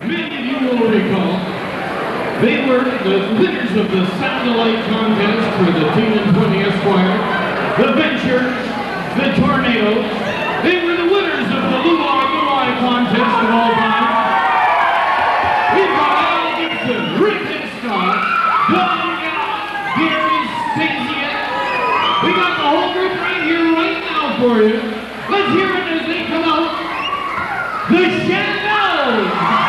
Many of you will recall, they were the winners of the Satellite contest for the Team and 20 Esquire, the Ventures, the Tornadoes. They were the winners of the Luai contest of all time. We've got Al Gibson, Rick and Scott, Don Gallup, Gary Stasiak. We got the whole group right here, right now for you. Let's hear it as they come out. The Chandels!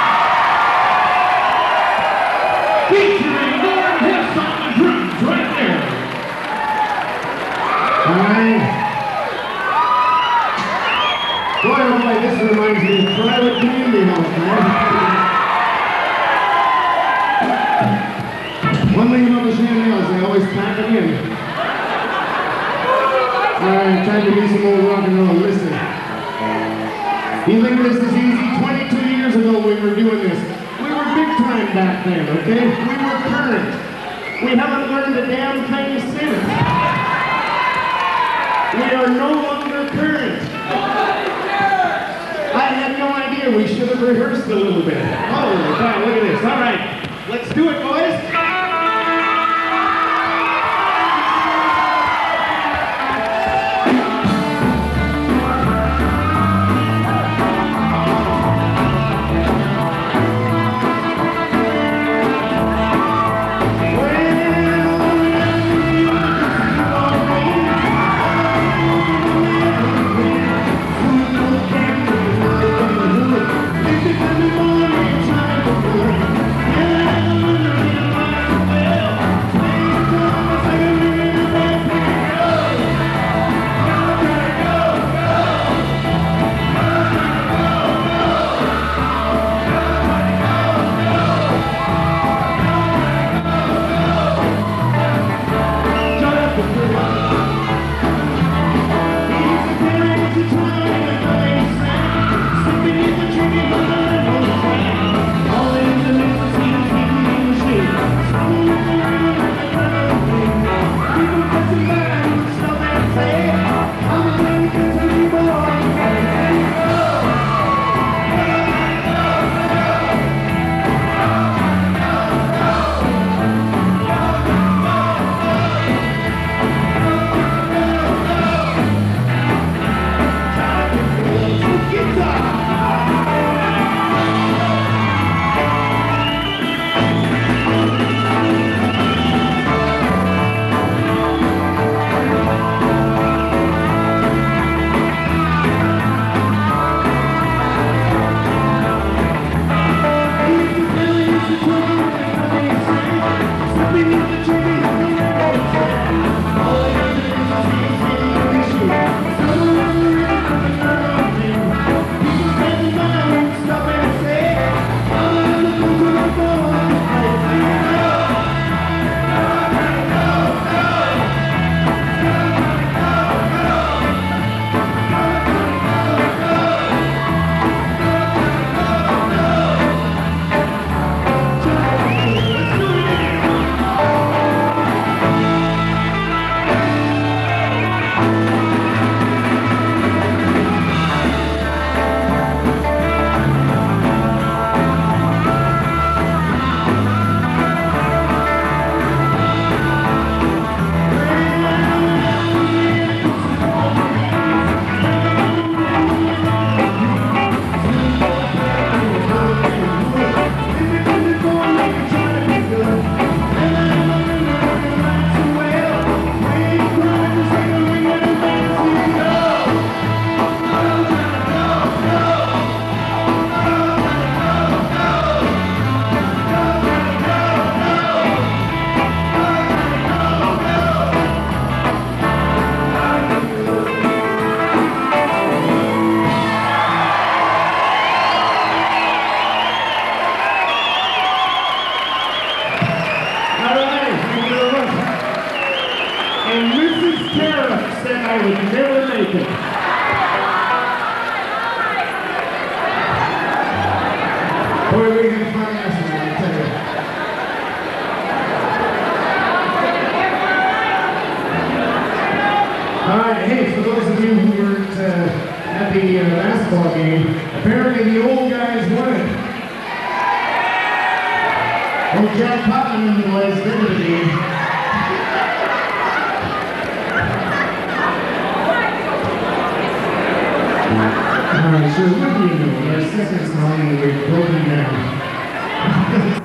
Featuring Lord Hess on the drums right there. All right. Boy, oh boy, this reminds me of private community house, man. One thing about the Chandels, they always pack them in. All right, time to do some old rock and roll. Listen. You think this is easy? 22 years ago we were doing this. We were big time back then, okay? We were current. We haven't learned a damn thing since. We are no longer current. I had no idea. We should have rehearsed a little bit. Holy cow, look at this. All right, let's do it, boys. I would never make it. Boy, we had fun yesterday, I tell you. All right, hey, for those of you who weren't at the basketball game, apparently the old guys won it. Oh, Jack Putnam and the boys, they're going to be. Alright, so what do you know? Our second song, and we've broken down.